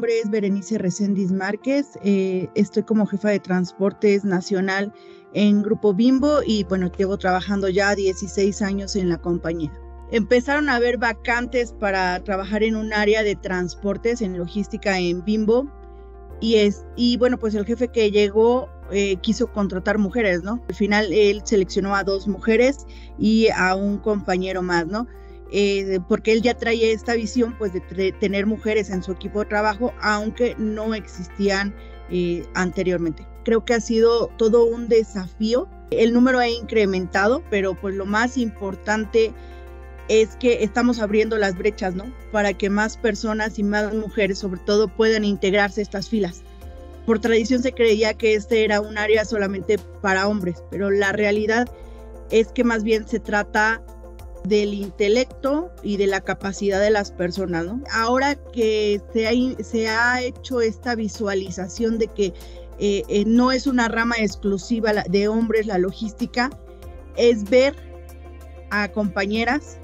nombre es Berenice Reséndiz Márquez, estoy como jefa de transportes nacional en Grupo Bimbo y bueno, llevo trabajando ya 16 años en la compañía. Empezaron a haber vacantes para trabajar en un área de transportes, en logística en Bimbo y bueno, pues el jefe que llegó quiso contratar mujeres, ¿no? Al final él seleccionó a 2 mujeres y a un compañero más, ¿no? Porque él ya traía esta visión pues de tener mujeres en su equipo de trabajo, aunque no existían anteriormente. Creo que ha sido todo un desafío. El número ha incrementado, pero pues lo más importante es que estamos abriendo las brechas, ¿no? Para que más personas y más mujeres, sobre todo, puedan integrarse a estas filas. Por tradición se creía que este era un área solamente para hombres, pero la realidad es que más bien se trata del intelecto y de la capacidad de las personas, ¿no? Ahora que se ha hecho esta visualización de que no es una rama exclusiva de hombres la logística, es ver a compañeras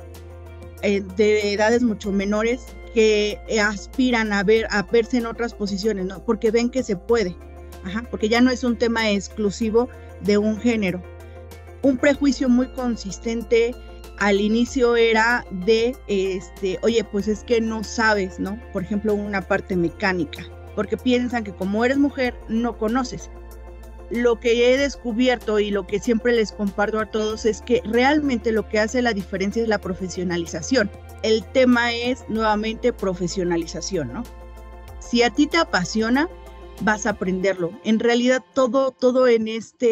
de edades mucho menores que aspiran a verse en otras posiciones, ¿no? Porque ven que se puede, porque ya no es un tema exclusivo de un género. Un prejuicio muy consistente al inicio era de, oye, pues es que no sabes, ¿no? Por ejemplo, una parte mecánica, porque piensan que como eres mujer, no conoces. Lo que he descubierto y lo que siempre les comparto a todos es que realmente lo que hace la diferencia es la profesionalización. El tema es nuevamente profesionalización, ¿no? Si a ti te apasiona, vas a aprenderlo. En realidad todo en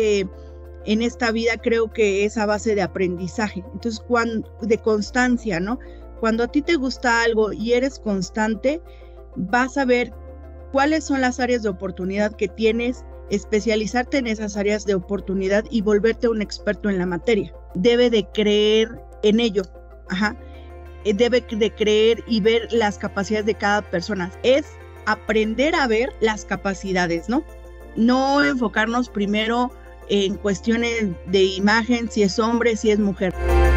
esta vida creo que es a base de aprendizaje. Entonces, de constancia, ¿no? Cuando a ti te gusta algo y eres constante, vas a ver cuáles son las áreas de oportunidad que tienes, especializarte en esas áreas de oportunidad y volverte un experto en la materia. Debe de creer en ello, debe de creer y ver las capacidades de cada persona. Es aprender a ver las capacidades, ¿no? No enfocarnos primero en cuestiones de imagen, si es hombre, si es mujer.